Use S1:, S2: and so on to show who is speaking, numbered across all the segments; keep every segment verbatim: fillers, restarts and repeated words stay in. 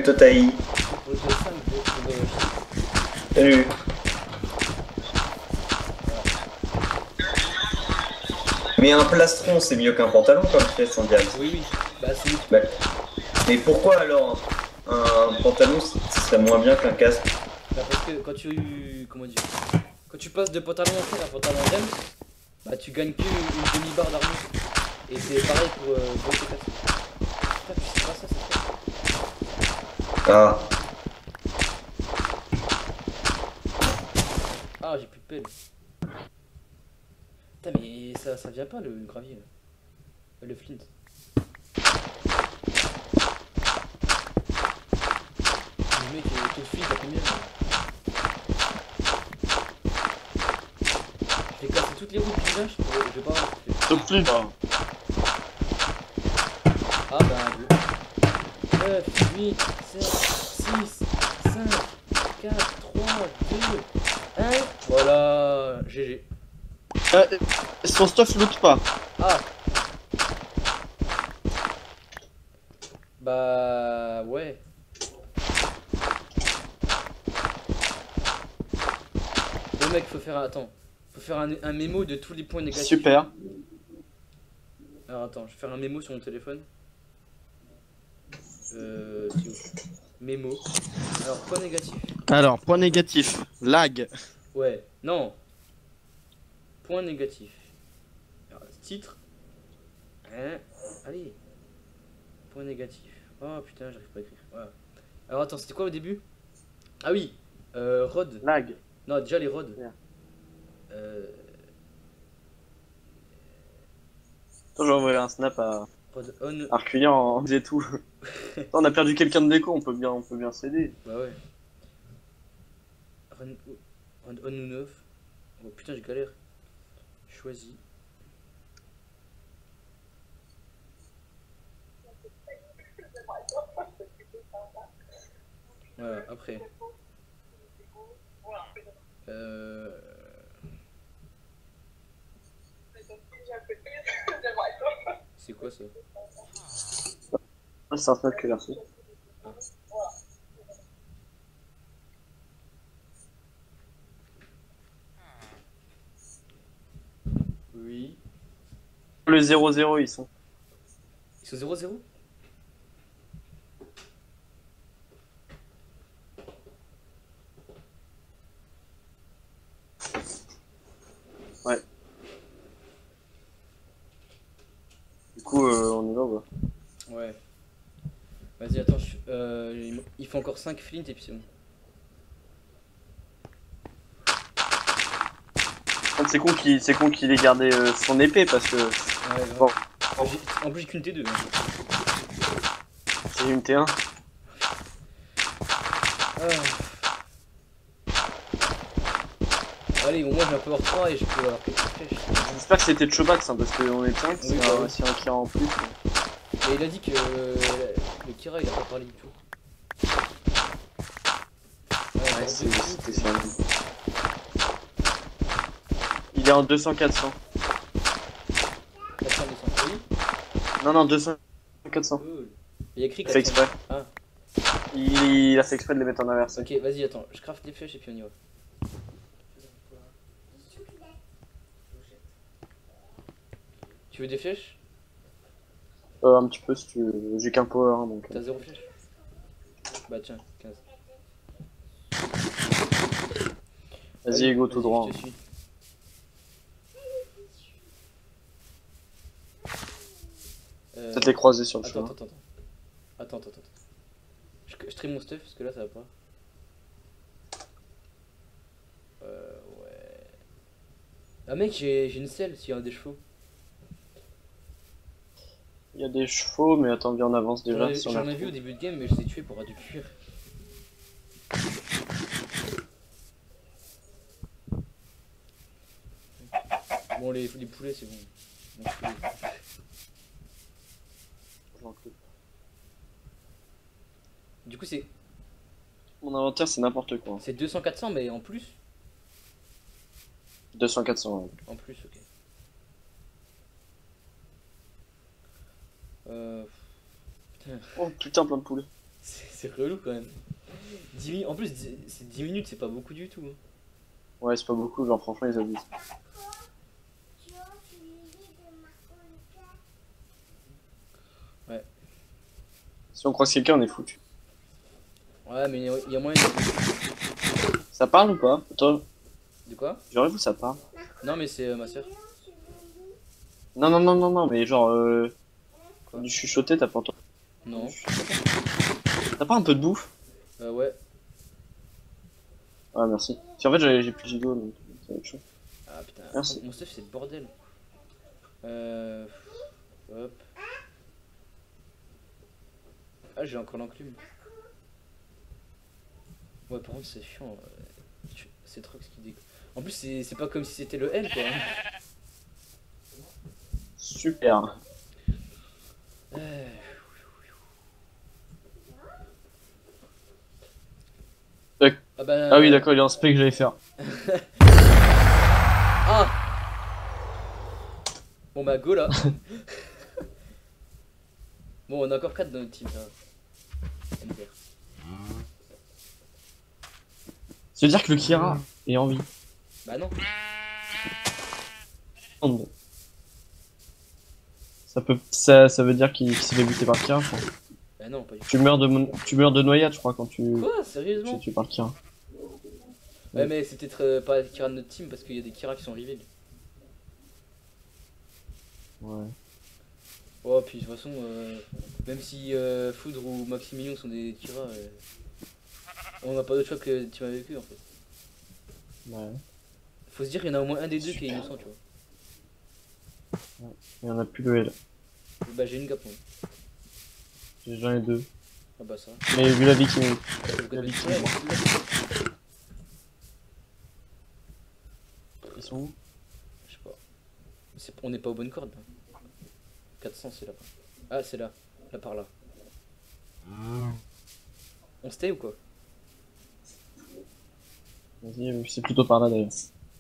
S1: Totaï.
S2: Pour le cinq, je vais trouver.
S1: Salut. Mais un plastron, c'est mieux qu'un pantalon comme pièce en diable.
S2: Oui, oui. Bah, c'est.
S1: Bah, mais pourquoi alors un pantalon, ce serait moins bien qu'un casque?
S2: Bah, parce que quand tu. Comment dire? Quand tu passes de pantalon en fer à pantalon en rem, bah, tu gagnes que une demi-barre d'armure. Et c'est pareil pour euh, pour tes casques. Putain, tu sais pas ça, c'est quoi?
S1: Ah.
S2: Ah, j'ai plus de pelle. Putain, mais ça, ça vient pas le gravier là. Le flint. Le mec, euh, ton flint, il a combien là? Je vais casser toutes les routes du village, je vais pas avoir ce fait.
S3: Top flip.
S2: Ah bah, neuf, huit, sept, six, cinq, quatre, trois, deux, un. Voilà, G G.
S3: Euh, son stuff loot pas.
S2: Ah. Bah ouais. Le mec, faut faire un... Attends. Faut faire un, un mémo de tous les points négatifs.
S3: Super.
S2: Alors attends, je vais faire un mémo sur mon téléphone. Euh... c'est où? Mémo. Alors, point négatif.
S3: Alors, point négatif. Lag.
S2: Ouais. Non. Point négatif. Alors, titre. Hein. Allez. Point négatif. Oh putain, j'arrive pas à écrire. Voilà. Alors attends, c'était quoi au début? Ah oui. Euh... Rod.
S3: Lag.
S2: Non, déjà les rods.
S3: Yeah.
S2: Euh...
S3: Attends, j'ai envoyé un snap à
S2: Rod on.
S3: Arcueillant en disait tout. On a perdu quelqu'un de l'écho, on peut bien, on peut bien s'aider.
S2: Bah ouais. Run, run on ou neuf. Oh putain, j'ai galère. Choisis. Voilà, après. Euh... C'est quoi ça?
S3: Ah, c'est un snap que j'ai reçu.
S2: Ah. Oui.
S3: Le zéro zéro, ils sont.
S2: Ils sont zéro zéro.
S3: Ouais. Du coup, euh, on y va, quoi.
S2: Ouais. Vas-y, attends, je... euh, il faut encore cinq flint et puis c'est bon.
S3: C'est con qu'il c'est con qu'il ait gardé euh, son épée parce que.
S2: Ouais,
S3: Bon,
S2: bon. En plus, j'ai qu'une T deux.
S3: c'est une T un.
S2: Ah. Allez, au moins j'ai un power trois et je peux avoir quelques flèches.
S3: J'espère que c'était Chobax hein, parce qu'on est cinq,
S2: Oui,
S3: c'est
S2: bah
S3: un,
S2: oui.
S3: c'est un Kira en plus.
S2: Mais il a dit que euh, le Kira il a pas parlé du tout.
S3: Ouais, c'est- c'était sur lui. Il est en deux cents quatre cents.
S2: quatre cents, deux cents. Oui.
S3: Non, non, deux cents quatre cents.
S2: Cool. Il y a écrit
S3: Il fait
S2: quatre cents.
S3: exprès.
S2: Ah,
S3: Il, il a fait exprès de les mettre en inversé.
S2: ok, vas-y, attends, je craft les flèches et puis on y va. Tu veux des flèches?
S3: Euh, un petit peu si tu veux. J'ai qu'un power hein, donc.
S2: T'as zéro flèche? Bah tiens, quinze.
S3: Vas-y, Ego, tout
S2: vas-y,
S3: droit.
S2: je te suis. Euh,
S3: Peut-être les croiser sur le
S2: Attends,
S3: chemin.
S2: attends, attends. Attends, attends, attends. Je, je trie mon stuff parce que là ça va pas. Euh, ouais. Ah mec, j'ai j'ai une selle s'il y a des chevaux.
S3: Il y a des chevaux, mais attends, viens, on avance
S2: J'en
S3: déjà.
S2: ai,
S3: Si on
S2: j'en
S3: a
S2: ai vu au début de game, mais je les ai tués pour du cuir. Bon, les, les poulets, c'est bon. Bon, poulet. Du coup, c'est
S3: Mon inventaire, c'est n'importe quoi.
S2: c'est deux cents quatre cents, mais en plus.
S3: deux cents quatre cents. Ouais.
S2: En plus, ok. Euh. Putain.
S3: Oh putain, plein de poulets.
S2: C'est c'est relou quand même. dix minutes, en plus, dix c'est dix minutes, c'est pas beaucoup du tout. Hein.
S3: Ouais, c'est pas beaucoup, genre franchement, ils abusent.
S2: Ouais.
S3: Si on croise quelqu'un, on est foutu.
S2: Ouais, mais il y a moyen de...
S3: Ça parle ou pas? Toi,
S2: De quoi?
S3: j'aurais vu ça parle.
S2: Non, mais c'est euh, ma soeur.
S3: Non, non, non, non, non, mais genre, euh,
S2: Quoi?
S3: du chuchoter, t'as pas entendu?
S2: Non.
S3: T'as pas un peu de bouffe?
S2: Euh, ouais.
S3: Ah, merci. Si en fait, j'ai j'ai plus de gigot, donc ça va être chaud.
S2: Ah putain,
S3: Merci.
S2: mon stuff c'est le bordel. Euh... Hop. Ah, j'ai encore l'enclume. Ouais, par contre, c'est chiant. euh, tu- C'est trop ce qui déco. En plus, c'est c'est pas comme si c'était le L quoi. hein.
S3: Super.
S2: Euh,
S3: Tac.
S2: Ah, bah...
S3: Ah oui, d'accord, il est en spé que j'allais faire.
S2: Ah. Bon bah go là. Bon, on a encore quatre dans notre team. Ça. va. M D R.
S3: Ça veut dire que le Kira est en vie.
S2: Bah non.
S3: Ça peut, ça, ça veut dire qu'il qu'il s'est fait buter par le Kira, je crois.
S2: Bah non, pas du tout.
S3: Tu meurs de, mon- tu meurs de noyade, je crois, quand tu,
S2: Quoi?
S3: tu
S2: Sérieusement?
S3: es tué par le Kira.
S2: Ouais, mais c'est peut-être euh, pas Kira de notre team parce qu'il y a des Kira qui sont reveal.
S3: Ouais.
S2: Oh, puis de toute façon, euh, même si euh, Foudre ou Maximilian sont des Kira, euh, on n'a pas d'autre choix que de team avec eux en fait.
S3: Ouais.
S2: Faut se dire qu'il y en a au moins un des deux qui est innocent, tu vois.
S3: Il y en a plus le L.
S2: Bah j'ai une cape moi.
S3: J'en ai deux.
S2: Ah bah ça.
S3: Mais vu la vie qui est.
S2: Je
S3: La
S2: vais
S3: vie
S2: te
S3: qui
S2: dire,
S3: est. Ils sont où?
S2: je sais pas. C'est- On n'est pas aux bonnes cordes. Hein. quatre cents c'est là-bas. Ah c'est là. Là par là. On stay ou quoi?
S3: Vas-y, c'est plutôt par là d'ailleurs.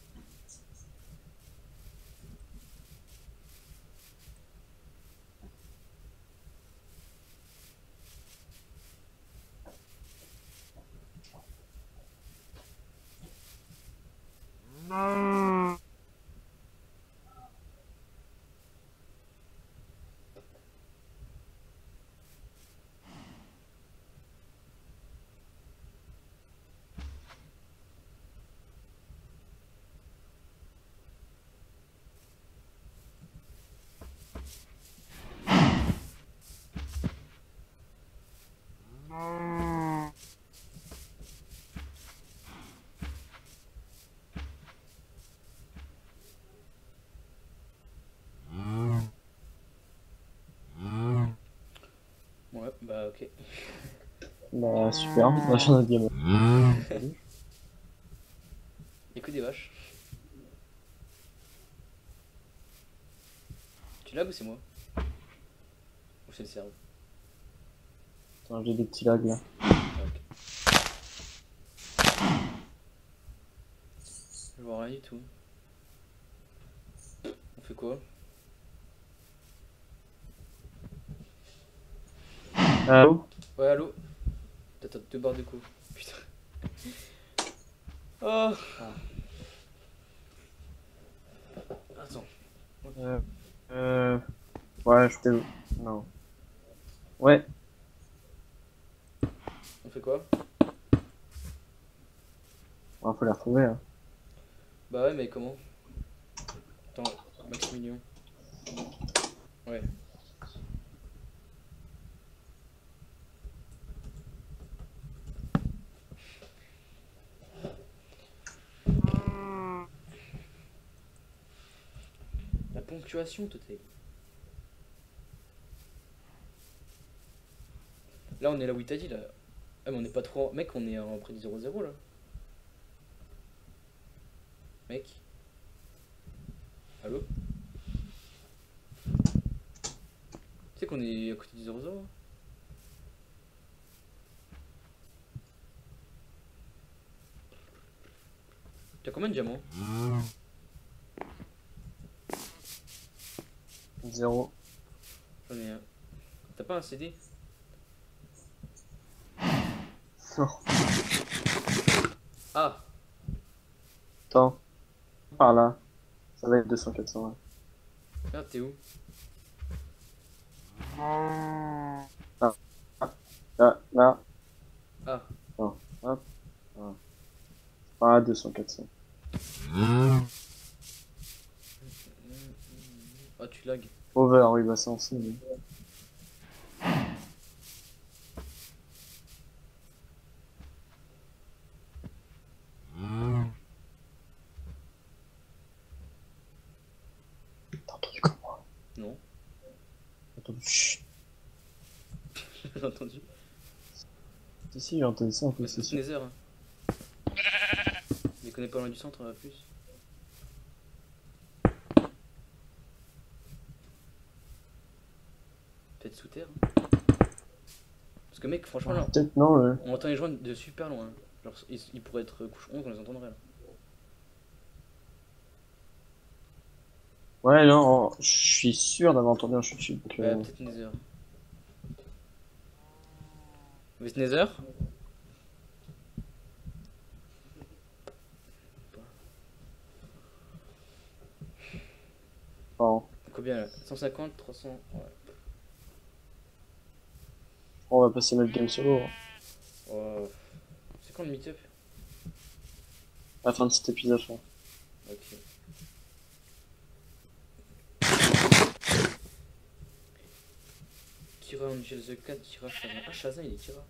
S2: Ouais bah ok.
S3: Bah super, on va faire notre game.
S2: Y'a que des vaches. Tu lag ou c'est moi? Ou c'est le cerveau?
S3: Attends, j'ai des petits lags là.
S2: Ah, ok. Je vois rien du tout. On fait quoi?
S3: Allô?
S2: Ouais allô? T'as deux barres de coups. Putain. Oh. Attends.
S3: Euh. Euh. Ouais, je t'ai. Non. Ouais.
S2: On fait quoi?
S3: Ouais, faut les retrouver. Hein.
S2: Bah ouais mais comment? Attends, Maximilien. Ouais. La ponctuation totale. Là on est là où il t'a dit là. Ah mais on est pas trop... en- Mec on est en près du zéro zéro là. Mec. Allô? Tu sais qu'on est à côté du zéro zéro? T'as combien de diamants?
S3: Zéro.
S2: J'en ai un. T'as pas un C D? Ah,
S3: Attends. Par là. Ça va être deux cents quatre cents. Ouais.
S2: merde, t'es où?
S3: Là, là.
S2: Ah,
S3: Ah, deux cents quatre cents.
S2: ah tu lag.
S3: Over, oui, bah ça on sait. mais- T'as entendu comme moi?
S2: Non,
S3: T'as entendu? Chut.
S2: j'ai entendu.
S3: Si, si, j'ai entendu ça en plus,
S2: Ouais,
S3: c'est
S2: c'est
S3: sûr.
S2: Nether. Hein. Je les connais pas loin du centre, en plus. Peut-être sous terre. Hein. Parce que mec, franchement, là,
S3: Peut-être non, ouais.
S2: on entend les gens de super loin. Genre, ils, ils pourraient être couche onze, on les entendrait là.
S3: Ouais, non, je suis sûr d'avoir entendu un chut chut. Donc,
S2: Ouais,
S3: euh,
S2: peut-être Nether. Mais c'est Nether?
S3: pardon.
S2: Combien là? cent cinquante, trois cents? Ouais.
S3: On va passer notre game solo. hein.
S2: Oh. C'est quand le meet-up?
S3: À la fin de cet épisode. hein.
S2: Ok. Kira, Angel the Cat, Kira, Shazam. Ah, Shazam, il est Kira.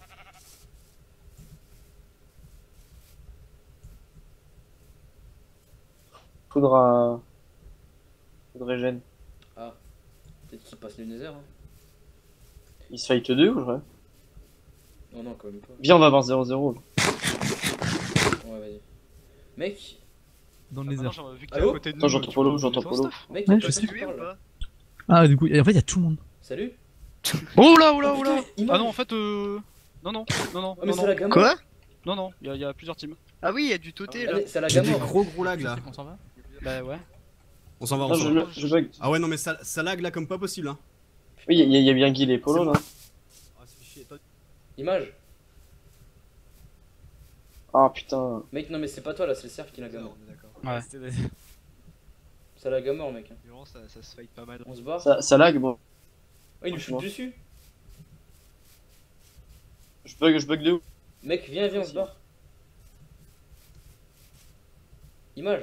S3: Faudra. Faudrait gêne.
S2: Ah, peut-être qu'il passe le Nether. Hein.
S3: Il se fight deux ou vrai?
S2: Non, non, quand même pas.
S3: Viens, on va avoir zéro zéro.
S2: Ouais, vas-y. Mec,
S4: Dans
S5: Ah
S4: les
S5: bah non,
S4: airs.
S5: genre, vu que
S2: Allô
S5: t'es à côté de
S3: Attends,
S5: nous,
S3: j'entends
S5: tu
S3: Polo,
S5: peux
S3: j'entends
S5: ton
S3: Polo.
S5: stuff.
S2: mec,
S4: Ouais,
S2: il
S4: je
S2: passe
S4: sais.
S2: qui parle, là.
S4: Ah, du coup, et en fait, il y a tout le monde.
S2: Salut.
S5: Oh là, oh là,
S2: Oh,
S5: oh là
S2: putain, il
S5: Ah
S2: mange.
S5: non, en fait, euh... Non, non, non, non,
S2: Oh, mais
S5: non,
S2: c'est la
S5: non,
S2: gamme.
S6: Quoi?
S5: non, non, il y, a- y a plusieurs teams.
S6: Ah oui, il y a du toté là.
S2: Allez, c'est la
S7: J'ai des
S2: gamme.
S7: gros gros lag là.
S4: On s'en va?
S5: Bah ouais.
S7: On s'en va, on
S3: Non,
S7: s'en
S3: je,
S7: va.
S3: je bug.
S7: Ah ouais, non, mais ça, ça lag là comme pas possible. Hein.
S3: Oui, il y, a- y a bien Guy et Polo là.
S7: Ah, c'est chier. Toi-
S2: Image.
S3: Ah putain.
S2: Mec, non, mais c'est pas toi là, c'est le cerf qui la gamme.
S7: on est d'accord.
S5: Ouais.
S2: C'est la gamme, mec. hein.
S6: Vraiment, ça, ça se fight pas mal.
S2: On se barre.
S3: Ça, ça lag, bon.
S2: Oh, il nous shoot
S3: Franchement.
S2: dessus.
S3: Je bug, je bug de ouf.
S2: Mec, viens, viens, on se barre. Image.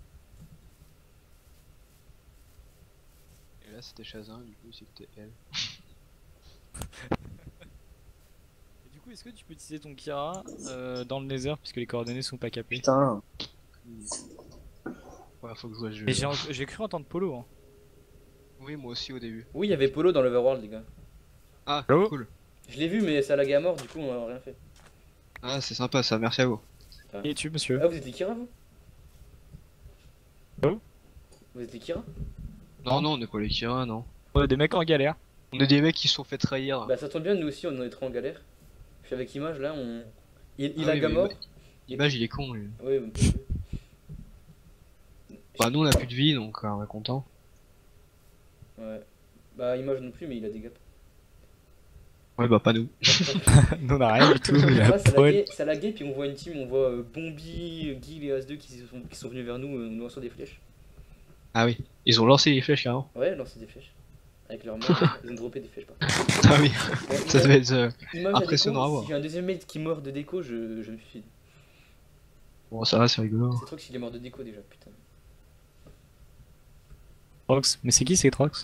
S6: Et là, c'était Shazam, du coup, c'était elle.
S4: Du coup, est-ce que tu peux utiliser ton Kira euh, dans le Nether puisque les coordonnées sont pas capées?
S3: Putain.
S6: Ouais, faut que je joue à ce jeu.
S4: Et j'ai j'ai cru entendre Polo. Hein.
S6: Oui, moi aussi au début.
S2: Oui, il y avait Polo dans l'Overworld, les gars.
S6: Ah,
S4: Allô
S6: cool.
S2: Je l'ai vu, mais ça laguait à mort, du coup, on a rien fait.
S6: Ah, c'est sympa ça, merci à vous.
S4: Et tu, monsieur?
S2: Ah, vous êtes des Kira, vous?
S4: Allô
S2: Vous êtes des Kira?
S6: Non, non, on est pas les Kira, non.
S4: On a des mecs en galère.
S6: On est des mecs qui se sont fait trahir.
S2: Bah, ça tombe bien, nous aussi, on est trop en galère. Je suis avec Image, là, on. Il, il
S6: Ah
S2: a
S6: oui,
S2: gamme
S6: mais-
S2: mort.
S6: L'image, il est con, lui.
S2: Oui, un peu.
S6: Bah, nous, on a plus de vie, donc euh, on est content.
S2: Ouais. Bah, Image non plus, mais il a des gaps.
S6: Ouais, bah, pas nous.
S4: Nous, on a rien du tout. Il
S2: Ouais,
S4: a
S2: ça
S4: poil.
S2: laguait, ça laguait, puis on voit une team, on voit euh, Bombi, Guil et As deux qui sont, qui sont venus vers nous, euh, nous lançant des flèches.
S6: Ah oui, ils ont lancé les flèches carrément.
S2: Ouais, lancer des flèches. Avec leur mort, ils ont droppé des flèches par contre.
S6: Ah oui,
S2: Bon,
S6: ça
S2: Image-
S6: devait être. euh,
S2: Image à
S6: impressionnant
S2: déco,
S6: à voir.
S2: Si j'ai un deuxième mate qui meurt de déco, je, je me file.
S6: Bon, ça va, c'est rigolo.
S2: C'est trop que s'il est mort de déco déjà, putain.
S4: Trox. Mais c'est qui c'est Trox?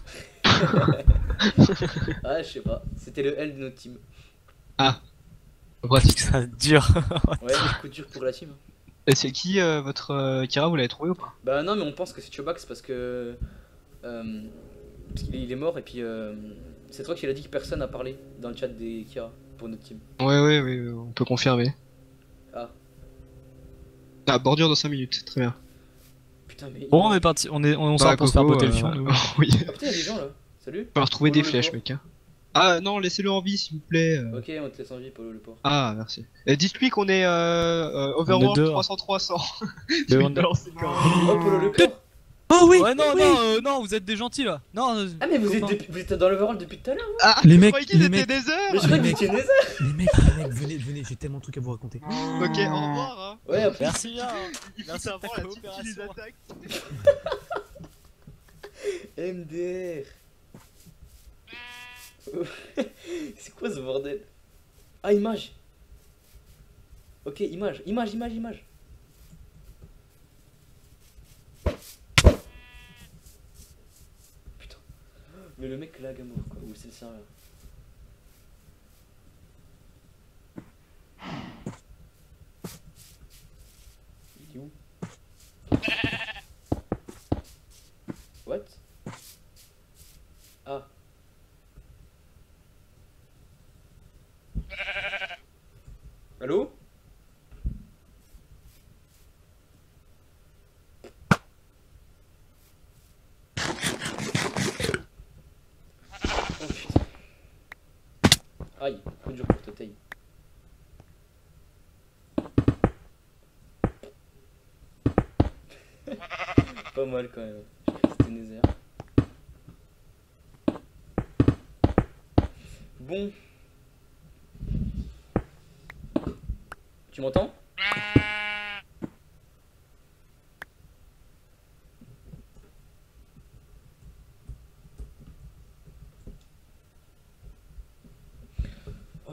S2: Ah, je sais pas. C'était le L de notre team.
S6: Pratique.
S4: Ça dure.
S2: Ouais, coup dur pour la team.
S6: Et c'est qui euh, votre euh, Kira, vous l'avez trouvé ou pas?
S2: Bah non, mais on pense que c'est Chobax parce que. Euh, parce qu'il est, il est mort et puis. Euh, c'est toi qui a dit que personne n'a parlé dans le chat des Kira pour notre team.
S6: Ouais, ouais, ouais, on peut confirmer.
S2: Ah,
S6: Ah, bordure dans cinq minutes, très bien.
S2: putain, mais.
S4: Bon, on est parti. On, est, on
S6: Bah,
S4: sort pour se faire
S6: Coco,
S4: botter le
S6: euh,
S4: fion. nous.
S6: Oui,
S2: Ah putain, y'a des gens là. Salut.
S6: on va retrouver des
S2: Polo le
S6: flèches,
S2: port.
S6: mec. Hein. Ah non, laissez-le en vie, s'il vous plaît. euh.
S2: Ok, on te laisse en vie, Polo le port.
S6: Ah, merci. Et dites-lui qu'on est euh, euh, Overworld
S4: dehors.
S6: trois cents trois cents.
S4: Mais
S6: Je vais
S4: on-
S6: balancer le corps.
S2: Oh, Polo le port.
S5: Oh oui.
S4: Ouais, non,
S5: oui.
S4: non, euh, non, vous êtes des gentils là. Non, euh,
S2: Ah, mais vous êtes,
S4: copains.
S2: depuis- vous êtes dans l'overall depuis tout à l'heure. vous
S6: Ah,
S5: Les
S6: je
S5: mecs,
S6: croyais qu'ils
S5: les
S6: étaient
S5: mecs.
S6: des
S2: Mais je
S6: heures.
S2: croyais que vous
S5: mec.
S2: étiez Nether.
S5: Les mecs, les mecs, venez, venez, j'ai tellement de trucs à vous raconter.
S6: Ok, au revoir. Hein.
S2: Ouais, après.
S4: Merci bien.
S6: Il faut
S4: Merci
S6: savoir
S4: pour
S6: la
S4: la
S6: type qui les
S4: coopération.
S6: attaque.
S2: M D R. C'est quoi ce bordel? Ah, image. Ok, image, image, image, image. Putain. Mais le mec lag à mort quoi, ou c'est le serveur. Il est où? What? Ah. Allô? Oh putain. Aïe, coup dur pour te taille. Pas mal quand même. Je crois que c'était Nether. Bon. Tu m'entends? Oh.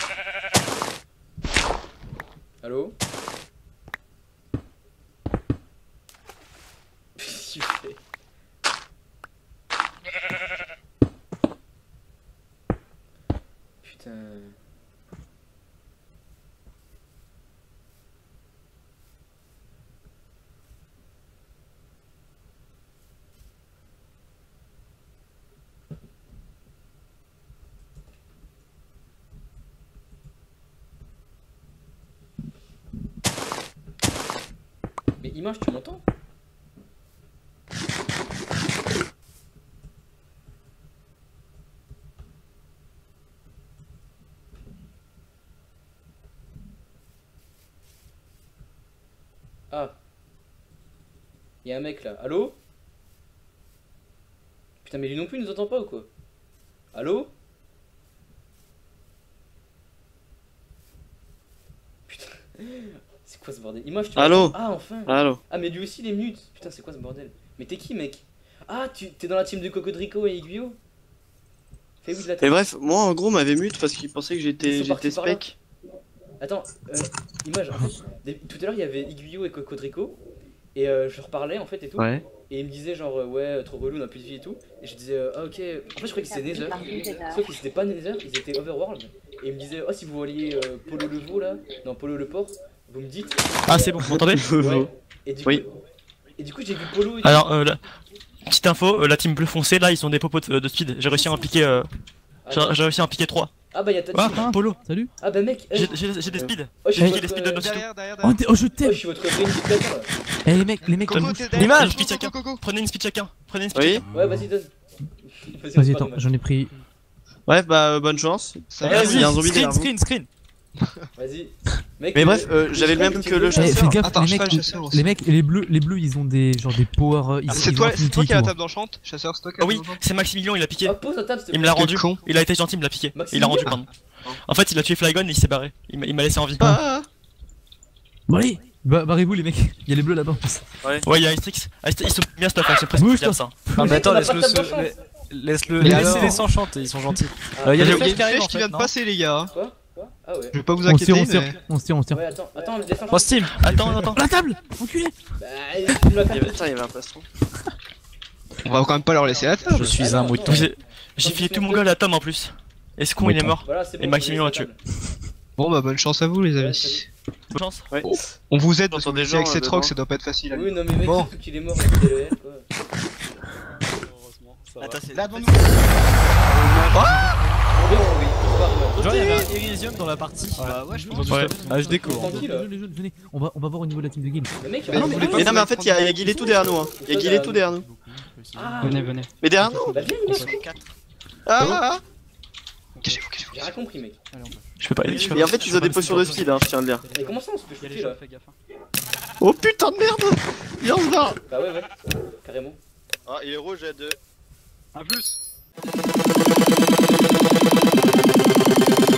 S2: Allô? Qu'est-ce que tu fais? Putain. Mais Image, tu m'entends? Ah. Y'a un mec là. Allô? Putain, mais lui non plus il nous entend pas ou quoi? Allô? Putain. C'est quoi ce bordel? Image, tu
S3: Allô?
S2: m'entends? Ah, enfin.
S3: Allô?
S2: Ah, mais lui aussi les minutes. Putain, c'est quoi ce bordel? Mais t'es qui, mec? Ah, tu t'es dans la team de Cocodrico et Aiguillot? Fais oui de la
S3: Et
S2: tête.
S3: bref, moi en gros m'avait mute parce qu'il pensait que
S2: Ils
S3: j'étais
S2: sont
S3: j'étais
S2: partis par là.
S3: spec.
S2: Attends, euh, Image, en fait, des- tout à l'heure il y avait Aiguillot et Cocodrico. Et euh, je leur parlais en fait et tout.
S3: Ouais.
S2: Et ils me disaient genre, euh, ouais, trop relou, on a plus de vie et tout. Et je disais, euh, ah ok. En fait, je croyais que c'était Nether. Sauf que c'était pas Nether, ils étaient Overworld. Et ils me disaient, oh, si vous voyez euh, Polo le Veau là, non, Polo le Port, vous me dites.
S4: Ah, c'est bon, vous m'entendez?
S2: Ouais. Et du coup,
S3: Oui.
S2: et du coup j'ai vu Polo et
S4: Alors, euh, la... petite info, euh, la team bleu foncé là, ils ont des popos de, de speed. J'ai réussi à en piquer, euh... j'ai
S2: Attends.
S4: j'ai réussi à en piquer trois.
S2: Ah bah y'a ta
S4: Ah,
S2: team.
S4: Polo.
S5: Salut.
S2: Ah bah mec, eh,
S4: J'ai j'ai- j'ai des speeds.
S2: oh, je suis
S4: J'ai
S2: votre,
S4: des speeds de
S2: euh,
S4: nos
S6: Derrière, derrière,
S5: Oh,
S6: derrière.
S5: t'es- oh, je
S2: oh, je
S5: t'aime.
S2: suis votre réunificateur là.
S5: Eh les mecs, les mecs.
S6: Coco,
S5: euh,
S6: t'es derrière.
S4: L'image,
S6: Coco,
S4: speed chacun.
S6: Coco, Coco.
S4: Prenez une speed chacun. Prenez une speed
S3: Oui.
S4: chacun.
S2: Ouais, vas-y, donne. Vas-y,
S5: Vas-y,
S2: on
S5: attends,
S2: parle,
S5: j'en ai pris.
S3: Bref, bah euh, bonne chance.
S6: Ça
S2: Eh,
S6: va,
S2: vas-y,
S3: il y a un zombie
S4: screen,
S3: derrière vous.
S4: screen, screen.
S2: Vas-y. Mec,
S3: Mais
S2: euh,
S3: bref, euh,
S2: je
S3: j'avais le
S2: crois
S3: même
S2: tu
S3: que
S2: veux-
S3: le
S5: Eh,
S3: chasseur.
S5: fais gaffe,
S6: Attends,
S5: les
S6: je
S5: mecs,
S6: ferai le chasseur aussi.
S5: les mecs, les bleus, les bleus, ils ont des genre des power. Ils,
S6: Ah, C'est
S5: ils ont
S6: toi, c'est
S5: infinity
S6: toi qui as
S5: et
S6: la
S5: tout.
S6: table d'enchante, chasseur, c'est toi qui as
S4: Ah
S6: la
S4: oui,
S6: table d'enchante.
S4: c'est Maximilian, il a piqué.
S2: Ah, pose ta table, s'il te
S4: Il me
S2: plaît.
S4: l'a
S6: Quel
S4: rendu.
S6: con.
S4: Il a été gentil, il me l'a piqué. Il
S2: Maximilien
S4: l'a rendu, pardon. En fait, il a tué Flygon et il s'est barré. Il m'a il m'a laissé en vie.
S3: Ah, ah,
S5: Bon allez, bah, barrez-vous les mecs. Il y a les bleus là-bas.
S4: Ouais, il y a Astrix. Astrix, ils sont bien stuff, hein, c'est presque
S5: Bouge,
S4: plus dire ça.
S5: toi.
S4: Ah,
S2: Mais
S4: mais
S2: attends,
S4: attends,
S2: laisse-le
S4: laisse-le
S2: se-
S4: se.
S2: laisse-
S4: Laisse-le.
S5: Mais
S4: Laissez
S5: alors
S4: les s'enchanter, ils sont gentils.
S2: Ah,
S4: Il y a
S6: Il y
S4: des
S6: a
S4: flèches
S6: une
S4: qui arrivent
S6: flèche
S4: en
S6: qui
S4: fait,
S6: vient de
S4: non
S6: passer, les gars.
S2: Quoi? Quoi? Ah ouais.
S6: Je vais pas vous
S5: On se tire,
S6: inquiéter,
S5: on se tire,
S6: mais.
S5: on se tire, on se tire.
S2: Ouais, attends, attends, descends.
S4: Bon, Steam, attends, attends.
S5: La table, enculé.
S2: Bah, tu me l'as
S3: Il y
S2: fait.
S3: avait, putain, il y avait un plastron.
S6: On va quand même pas leur laisser la table.
S4: Je suis
S2: Ah
S4: un
S2: non,
S4: mouton.
S2: attends.
S4: J'ai j'ai filé tout mon gars à la tome en plus. Et ce con, il est mort.
S2: Voilà, c'est bon.
S4: Et Maximilien l'a tué.
S6: Bon bah bonne chance à vous les
S2: Ouais,
S6: amis.
S2: salut.
S4: Bonne chance.
S3: Ouais.
S6: On vous aide parce
S3: J'entends
S6: que
S3: des gens,
S6: avec
S3: euh,
S6: cette
S3: dedans.
S6: rock ça doit pas être facile. à
S2: Oui, non, mais mec,
S6: Bon.
S2: surtout qu'il est mort avec T L R, quoi.
S4: Attends, c'est
S6: Là devant nous.
S4: Genre, il y avait un Elysium dans la partie.
S5: Bah ouais, je pense.
S4: Ouais, H D co.
S2: Tranquille.
S5: Les jeunes, venez, on va, on va voir au niveau de la team de guild.
S2: Mais mec,
S6: Mais non,
S2: mais
S6: mais-
S3: Mais non, mais en fait, il y a, il y a Guillet tout derrière nous. Hein. Il y a Guillet tout derrière nous.
S2: Ah,
S5: Venez, venez.
S3: Mais derrière nous.
S2: bah viens, mec.
S3: Ah, ah, ah.
S6: Cachez-vous, cachez-vous.
S2: J'ai rien compris, mec.
S4: Je peux pas aller.
S3: Et en fait, ils ont des potions de speed, hein, je tiens à le dire.
S2: Mais comment ça on se fait
S5: Il y a les
S2: shooter
S5: gens,
S2: là?
S5: fais gaffe. hein.
S3: Oh putain de merde. Viens, on se barre.
S2: Bah ouais, ouais. carrément.
S8: Ah, il est rouge à deux.
S4: A plus.